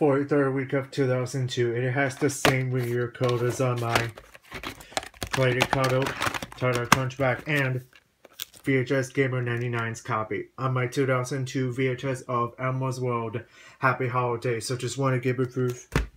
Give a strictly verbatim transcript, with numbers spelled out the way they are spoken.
for the third week of two thousand two. It has the same year code as on my Plated Cuddle, Title Crunchback, and V H S Gamer ninety-nine's copy on my two thousand two V H S of Elmo's World. Happy holidays. So just want to give a proof.